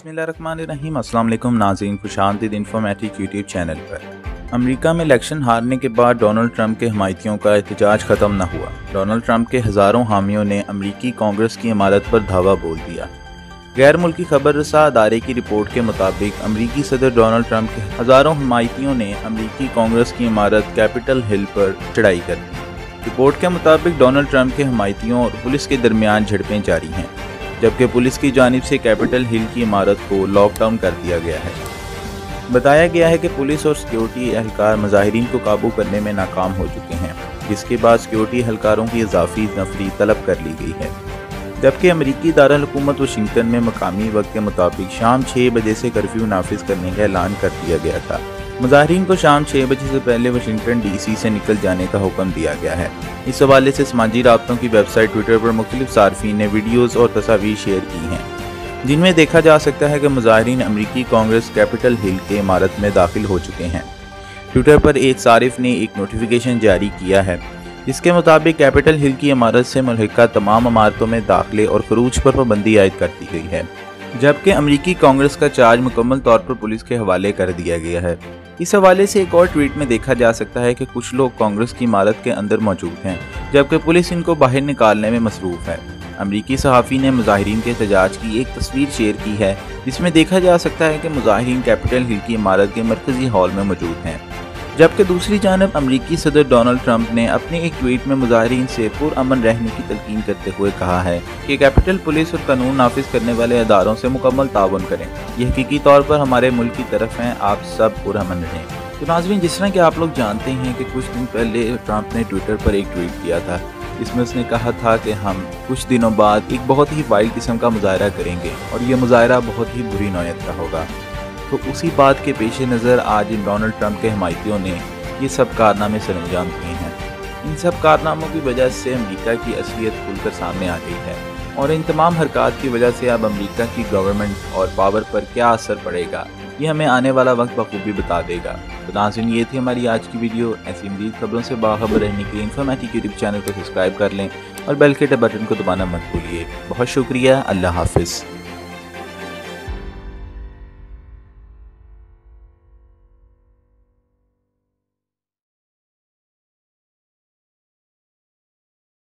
बिस्मिल्लाहिर्रहमानिर्रहीम। अस्सलाम वालेकुम नाज़रीन, खुशामदीद इन्फॉर्मेटिव यूट्यूब चैनल पर। अमेरिका में इलेक्शन हारने के बाद डोनाल्ड ट्रंप के हमायतियों का एहतजाज ख़त्म न हुआ। डोनाल्ड ट्रंप के हज़ारों हामियों ने अमेरिकी कांग्रेस की इमारत पर धावा बोल दिया। गैर मुल्की खबर रसा अदारे की रिपोर्ट के मुताबिक अमेरिकी सदर डोनाल्ड ट्रंप के हज़ारों हमायतियों ने अमेरिकी कांग्रेस की इमारत कैपिटल हिल पर चढ़ाई कर दी। रिपोर्ट के मुताबिक डोनाल्ड ट्रंप के हमायतियों और पुलिस के दरमियान झड़पें जारी हैं, जबकि पुलिस की जानिब से कैपिटल हिल की इमारत को लॉकडाउन कर दिया गया है। बताया गया है कि पुलिस और सिक्योरिटी एहलकार मुजाहिरीन को काबू करने में नाकाम हो चुके हैं, जिसके बाद सिक्योरिटी एहलकारों की इजाफी नफरी तलब कर ली गई है। जबकि अमरीकी दारुल हुकूमत वाशिंगटन में मकामी वक्त के मुताबिक शाम 6 बजे से कर्फ्यू नाफिज करने का ऐलान कर दिया गया था। मुजाहिरीन को शाम 6 बजे से पहले वाशिंगटन DC से निकल जाने का हुक्म दिया गया है। इस हवाले से समाजी राब्तों की वेबसाइट ट्विटर पर मुख्तलिफ सार्फिन ने वीडियोज़ और तस्वीर शेयर की हैं, जिनमें देखा जा सकता है कि मुजाहिरीन अमरीकी कांग्रेस कैपिटल हिल के इमारत में दाखिल हो चुके हैं। ट्विटर पर एक सारिफ ने एक नोटिफिकेशन जारी किया है, जिसके मुताबिक कैपिटल हिल की इमारत से मुल्हिका तमाम इमारतों में दाखिले और खरूज पर पाबंदी आयद कर दी गई है, जबकि अमरीकी कांग्रेस का चार्ज मुकम्मल तौर पर पुलिस के हवाले कर दिया गया है। इस हवाले से एक और ट्वीट में देखा जा सकता है कि कुछ लोग कांग्रेस की इमारत के अंदर मौजूद हैं, जबकि पुलिस इनको बाहर निकालने में मसरूफ है। अमरीकी सहाफ़ी ने मुजाहिरीन के एहतजाज की एक तस्वीर शेयर की है, जिसमें देखा जा सकता है कि मुजाहिरीन कैपिटल हिल की इमारत के मरकजी हॉल में मौजूद हैं, जबकि दूसरी जानब अमरीकी सदर डोनाल्ड ट्रंप ने अपने एक ट्वीट में मुजाहिरीन से पुरअमन रहने की तलकीन करते हुए कहा है कि कैपिटल पुलिस और कानून नाफिज करने वाले अदारों से मुकम्मल ताउन करें। ये हकीकी तौर पर हमारे मुल्क की तरफ हैं, आप सब पुरअमन रहें। तो नाज़रीन, जिस तरह कि आप लोग जानते हैं कि कुछ दिन पहले ट्रंप ने ट्विटर पर एक ट्वीट किया था, जिसमें उसने कहा था कि हम कुछ दिनों बाद एक बहुत ही वाइल्ड किस्म का मुजाहरा करेंगे और ये मुजाहरा बहुत ही बुरी नौयत का होगा। तो उसी बात के पेश नज़र आज डोनाल्ड ट्रंप के हमायतियों ने ये सब कारनामे सरअंजाम किए हैं। इन सब कारनामों की वजह से अमेरिका की असलियत खुलकर सामने आ गई है और इन तमाम हरकत की वजह से अब अमेरिका की गवर्नमेंट और पावर पर क्या असर पड़ेगा, ये हमें आने वाला वक्त बखूबी बता देगा। तो नाज़रीन, ये थी हमारी आज की वीडियो। ऐसी मज़ीद खबरों से बाखबर रहने के लिए इन्फॉर्मेटिव यूट्यूब चैनल को सब्सक्राइब कर लें और बेल के बटन को दबाना मत भूलिए। बहुत शुक्रिया। अल्लाह हाफिज़।